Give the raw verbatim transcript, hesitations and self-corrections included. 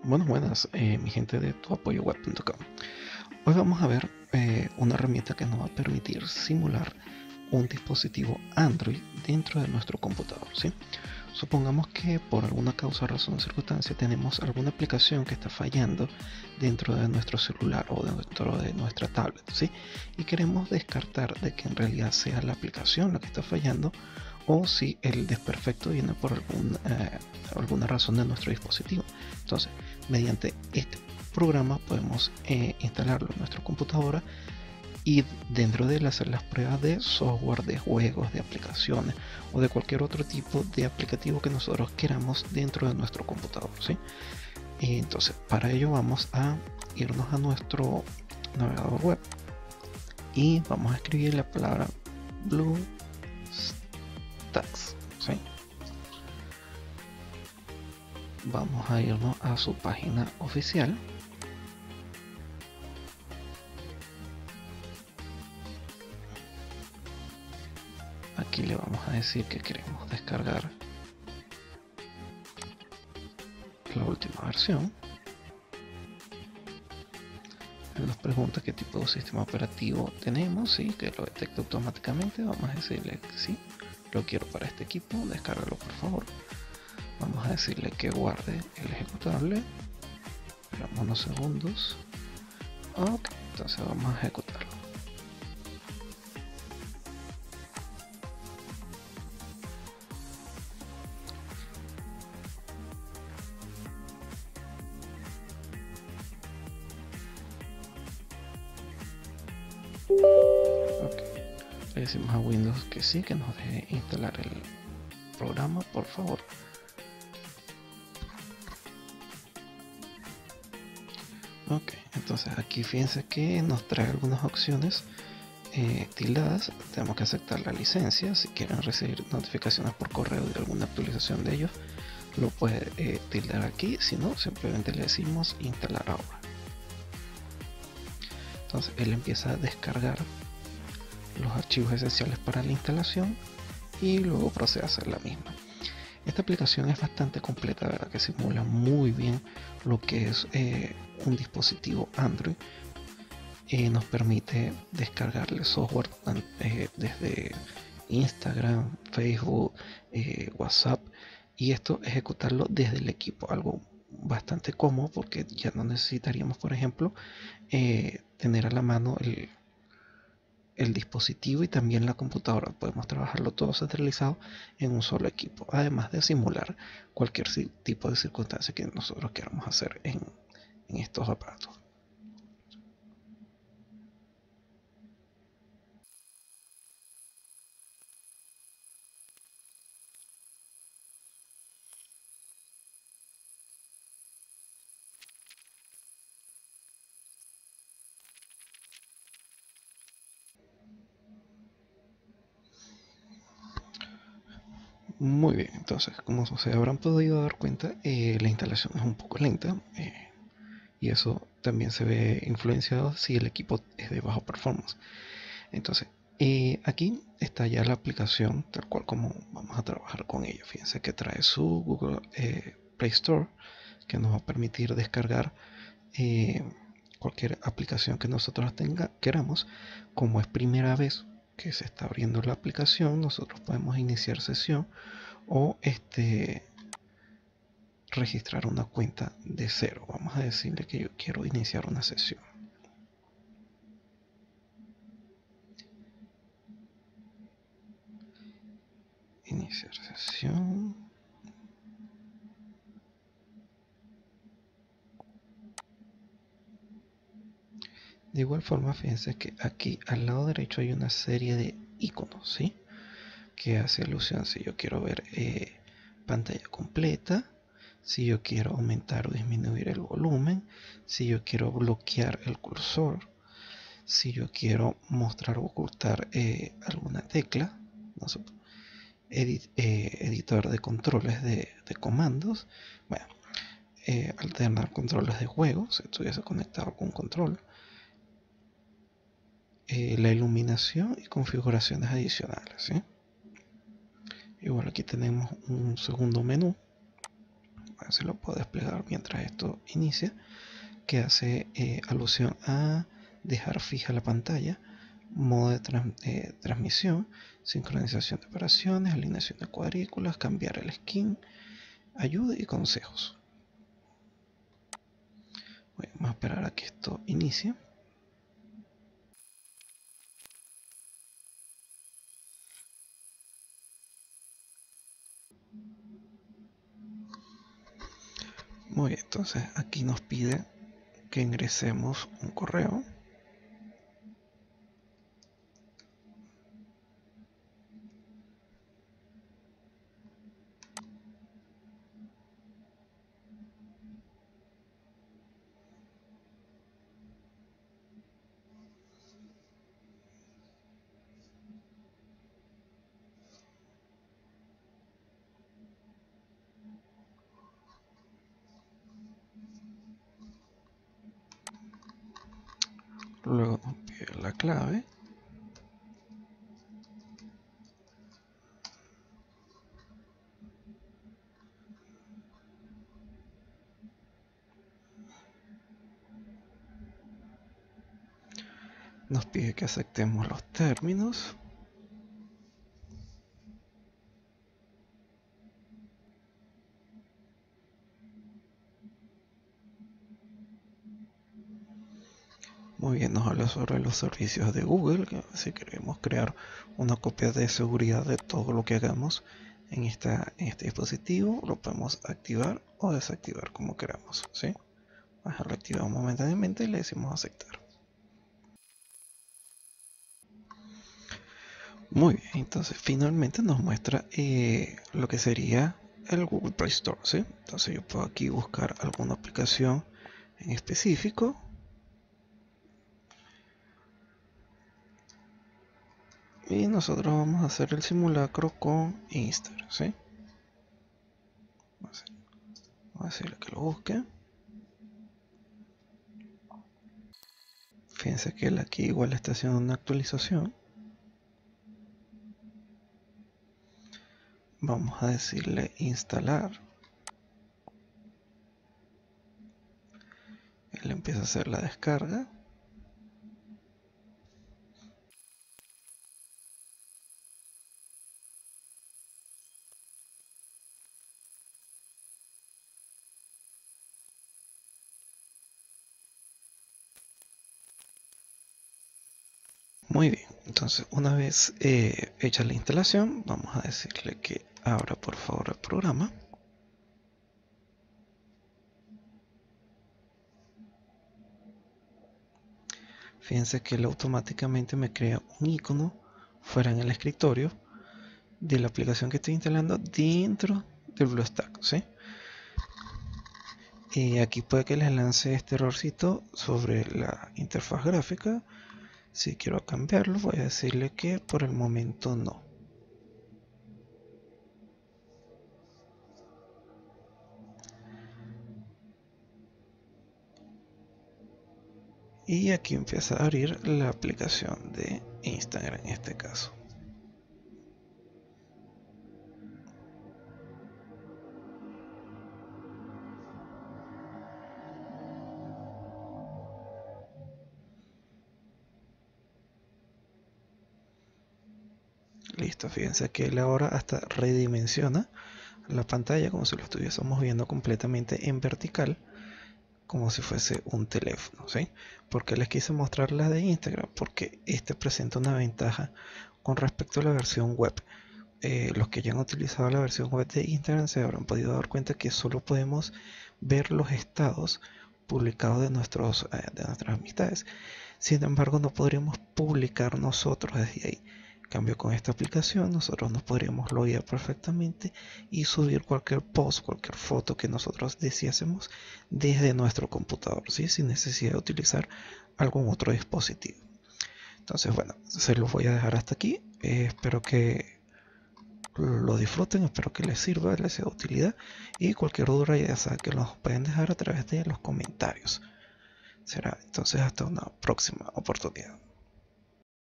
Buenas, buenas, eh, mi gente de tu apoyo web punto com. Hoy vamos a ver eh, una herramienta que nos va a permitir simular un dispositivo Android dentro de nuestro computador, ¿sí? Supongamos que por alguna causa, razón o circunstancia tenemos alguna aplicación que está fallando dentro de nuestro celular o dentro de nuestra tablet, ¿sí? Y queremos descartar de que en realidad sea la aplicación la que está fallando o si el desperfecto viene por algún, eh, alguna razón de nuestro dispositivo. Entonces, mediante este programa podemos eh, instalarlo en nuestra computadora y dentro de él hacer las pruebas de software, de juegos, de aplicaciones o de cualquier otro tipo de aplicativo que nosotros queramos dentro de nuestro computador, ¿sí? Y entonces, para ello vamos a irnos a nuestro navegador web y vamos a escribir la palabra BlueStacks, ¿sí? Vamos a irnos a su página oficial. Aquí le vamos a decir que queremos descargar la última versión. Nos pregunta qué tipo de sistema operativo tenemos, sí, que lo detecta automáticamente. Vamos a decirle que sí, lo quiero para este equipo, descárgalo por favor. Vamos a decirle que guarde el ejecutable. Esperamos unos segundos. Ok, entonces vamos a ejecutarlo. Ok, le decimos a Windows que sí, que nos deje instalar el programa, por favor. Ok, entonces aquí fíjense que nos trae algunas opciones eh, tildadas. Tenemos que aceptar la licencia. Si quieren recibir notificaciones por correo de alguna actualización de ellos, lo puede eh, tildar aquí. Si no, simplemente le decimos instalar ahora. Entonces él empieza a descargar los archivos esenciales para la instalación y luego procede a hacer la misma. Esta aplicación es bastante completa, ¿verdad? Que simula muy bien lo que es eh, un dispositivo Android. Eh, nos permite descargarle software eh, desde Instagram, Facebook, eh, WhatsApp, y esto ejecutarlo desde el equipo, algo bastante cómodo porque ya no necesitaríamos, por ejemplo, eh, tener a la mano el, el dispositivo y también la computadora. Podemos trabajarlo todo centralizado en un solo equipo, además de simular cualquier tipo de circunstancia que nosotros queramos hacer en, en estos aparatos. Muy bien, entonces como se habrán podido dar cuenta, eh, la instalación es un poco lenta, eh, y eso también se ve influenciado si el equipo es de bajo performance. Entonces, eh, aquí está ya la aplicación tal cual como vamos a trabajar con ella. Fíjense que trae su Google eh, Play Store, que nos va a permitir descargar eh, cualquier aplicación que nosotros tenga, queramos. Como es primera vez que se está abriendo la aplicación, nosotros podemos iniciar sesión o este registrar una cuenta de cero. Vamos a decirle que yo quiero iniciar una sesión. Iniciar sesión. De igual forma, fíjense que aquí al lado derecho hay una serie de iconos, ¿sí? Que hace alusión si yo quiero ver eh, pantalla completa, si yo quiero aumentar o disminuir el volumen, si yo quiero bloquear el cursor, si yo quiero mostrar o ocultar eh, alguna tecla, no sé, edit, eh, editor de controles de, de comandos, bueno, eh, alternar controles de juego, si estuviese conectado con un control, eh, la iluminación y configuraciones adicionales, ¿sí? Igual aquí tenemos un segundo menú. Bueno, se lo puedo desplegar mientras esto inicia, que hace eh, alusión a dejar fija la pantalla, modo de trans eh, transmisión, sincronización de operaciones, alineación de cuadrículas, cambiar el skin, ayuda y consejos. Vamos a esperar a que esto inicie. Muy bien, entonces aquí nos pide que ingresemos un correo. Luego nos pide la clave. Nos pide que aceptemos los términos. Muy bien, nos habla sobre los servicios de Google, que si queremos crear una copia de seguridad de todo lo que hagamos en, esta, en este dispositivo, lo podemos activar o desactivar como queramos, ¿sí? Lo activamos momentáneamente y le decimos aceptar. Muy bien, entonces finalmente nos muestra eh, lo que sería el Google Play Store, ¿sí? Entonces yo puedo aquí buscar alguna aplicación en específico. Y nosotros vamos a hacer el simulacro con Instagram, ¿sí? Vamos a decirle que lo busque. Fíjense que él aquí igual está haciendo una actualización. Vamos a decirle instalar. Él empieza a hacer la descarga. Muy bien, entonces una vez eh, hecha la instalación, vamos a decirle que abra por favor el programa. Fíjense que él automáticamente me crea un icono fuera en el escritorio de la aplicación que estoy instalando dentro del BlueStack, ¿sí? Y aquí puede que les lance este errorcito sobre la interfaz gráfica. Si quiero cambiarlo, voy a decirle que por el momento no. Y aquí empieza a abrir la aplicación de Instagram en este caso. Listo, fíjense que él ahora hasta redimensiona la pantalla como si lo estuviésemos viendo completamente en vertical, como si fuese un teléfono, ¿sí? Porque les quise mostrar la de Instagram, porque este presenta una ventaja con respecto a la versión web. Eh, los que ya han utilizado la versión web de Instagram se habrán podido dar cuenta que solo podemos ver los estados publicados de, nuestros, eh, de nuestras amistades. Sin embargo, no podríamos publicar nosotros desde ahí. En cambio, con esta aplicación nosotros nos podríamos loguear perfectamente y subir cualquier post, cualquier foto que nosotros deseásemos desde nuestro computador, ¿sí? Sin necesidad de utilizar algún otro dispositivo. Entonces, bueno, se los voy a dejar hasta aquí. Eh, espero que lo disfruten, espero que les sirva, les sea de utilidad, y cualquier duda ya saben que los pueden dejar a través de los comentarios. Será entonces hasta una próxima oportunidad.